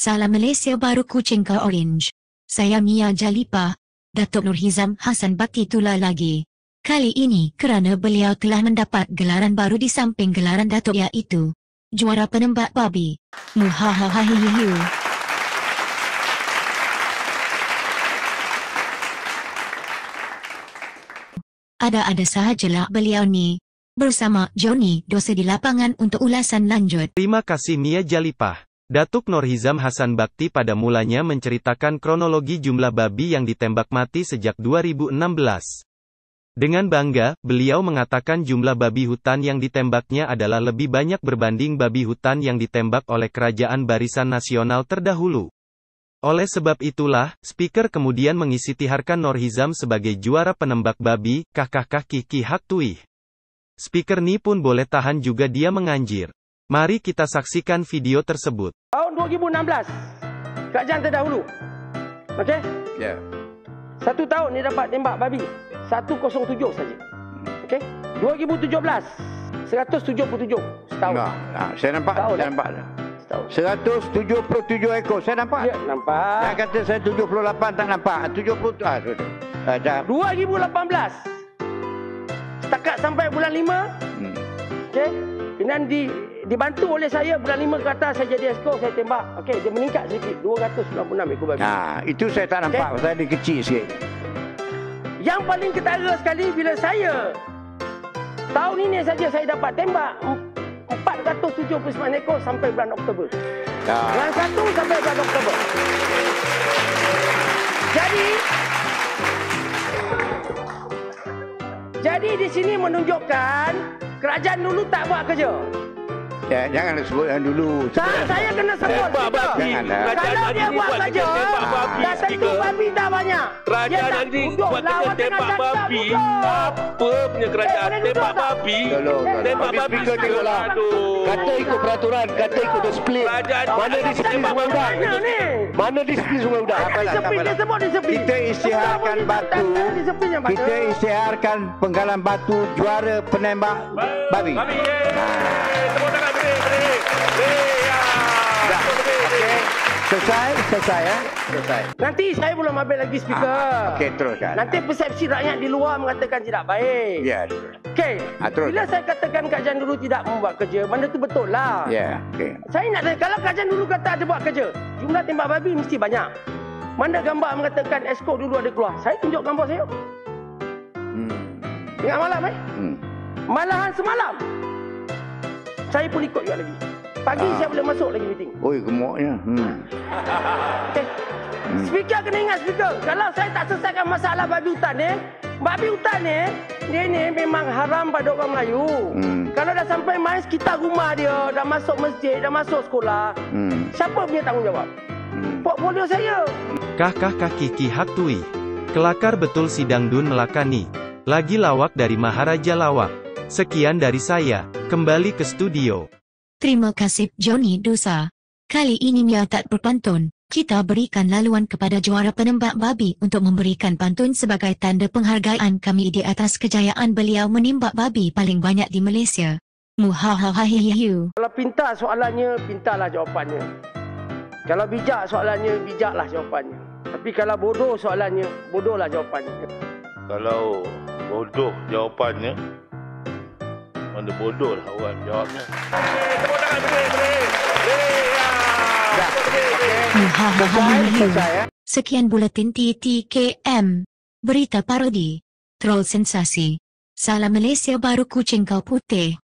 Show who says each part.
Speaker 1: Salam Malaysia baru kucing ke orange. Saya Mia Jalipah. Datuk Nurhizam Hassan Bakti tula lagi. Kali ini kerana beliau telah mendapat gelaran baru di samping gelaran Datuk iaitu Juara Penembak Babi. Muhahahahihihiu. Ada-ada sahajalah beliau ni. Bersama Johnny Dosa di lapangan untuk ulasan lanjut.
Speaker 2: Terima kasih Mia Jalipah. Datuk Nurhizam Hassan Bakti pada mulanya menceritakan kronologi jumlah babi yang ditembak mati sejak 2016. Dengan bangga, beliau mengatakan jumlah babi hutan yang ditembaknya adalah lebih banyak berbanding babi hutan yang ditembak oleh Kerajaan Barisan Nasional terdahulu. Oleh sebab itulah, speaker kemudian mengisytiharkan Nurhizam sebagai juara penembak babi, Kiki Hak Tuih. Speaker ni pun boleh tahan juga dia menganjir. Mari kita saksikan video tersebut.
Speaker 3: Tahun 2016, kerajaan terdahulu. Okey?
Speaker 4: Ya.
Speaker 3: Satu tahun dia dapat tembak babi. 107 saja. Okey? 2017, 177 setahun.
Speaker 4: Saya nampak,
Speaker 3: setahun,
Speaker 4: saya nampak.
Speaker 3: Setahun.
Speaker 4: 177 ekor, saya nampak.
Speaker 3: Ya, nampak.
Speaker 4: Yang kata saya 78 tak nampak. 70 dah.
Speaker 3: 2018, setakat sampai bulan 5, okey? Kemudian dibantu oleh saya bulan 5 ke atas saya jadi esko, saya tembak. Okey, dia meningkat sedikit 296 ekor babi.
Speaker 4: Itu saya tak nampak, pasal dia kecil sikit.
Speaker 3: Yang paling ketara sekali bila saya tahun ini saja saya dapat tembak 479 ekor sampai bulan Oktober. Bulan 1 sampai bulan Oktober. Jadi di sini menunjukkan kerajaan dulu tak buat kerja.
Speaker 4: Ya, jangan sebut yang dulu.
Speaker 3: Saya kena sebut.
Speaker 5: Tembak babi.
Speaker 3: Kalau dia buat kerja, dah tentu babi dah banyak.
Speaker 5: Kerajaan hari ni buat kerja tembak babi. Apa punya kerajaan tembak babi? Tembak babi segala.
Speaker 6: Kata ikut peraturan, kata ikut disiplin. Mana disiplin Sungai Udang? Mana disiplin Sungai Udang?
Speaker 4: Kita isytiharkan batu. Kita isytiharkan Penggalan Batu juara penembak babi.
Speaker 5: Tepuk tangan
Speaker 4: Selesai ya. Selesai.
Speaker 3: Nanti saya belum ambil lagi speaker.
Speaker 4: Okey, teruskan.
Speaker 3: Nanti persepsi rakyat di luar mengatakan tidak baik.
Speaker 4: Ya.
Speaker 3: Okey.
Speaker 4: Terus.
Speaker 3: Bila saya katakan kerajaan dulu tidak membuat kerja, benda tu betul lah.
Speaker 4: Ya, okey.
Speaker 3: Saya nak tanya, kalau kerajaan dulu kata ada buat kerja, jumlah tembak babi mesti banyak. Mana gambar mengatakan esko dulu ada keluar? Saya tunjuk gambar saya. Tengah malam Malahan semalam saya pun ikut juga lagi. Pagi saya boleh masuk lagi meeting.
Speaker 4: Oi, gemuknya.
Speaker 3: Okay. Speaker kena ingat speaker. Kalau saya tak selesaikan masalah babi hutan ni, dia ni memang haram pada orang Melayu. Kalau dah sampai main sekitar rumah dia, dah masuk masjid, dah masuk sekolah, siapa punya tanggungjawab? Portfolio saya.
Speaker 2: Kiki Hak Tuih. Kelakar betul sidang Dun Melakani. Lagi lawak dari Maharaja Lawak. Sekian dari saya, kembali ke studio.
Speaker 1: Terima kasih Johnny Dosa. Kali ini Mia tak berpantun. Kita berikan laluan kepada juara penembak babi untuk memberikan pantun sebagai tanda penghargaan kami di atas kejayaan beliau menembak babi paling banyak di Malaysia. Muhahahahihiu.
Speaker 3: Kalau pintar soalannya, pintarlah jawapannya. Kalau bijak soalannya, bijaklah jawapannya. Tapi kalau bodoh soalannya, bodohlah jawapannya.
Speaker 5: Kalau bodoh jawapannya, mana bodoh lah orang jawabnya. Tepuk tangan
Speaker 1: Muhahahahihiu. Sekian buletin TTKM. Berita parodi. Troll sensasi. Salam Malaysia baru kucing kau putih.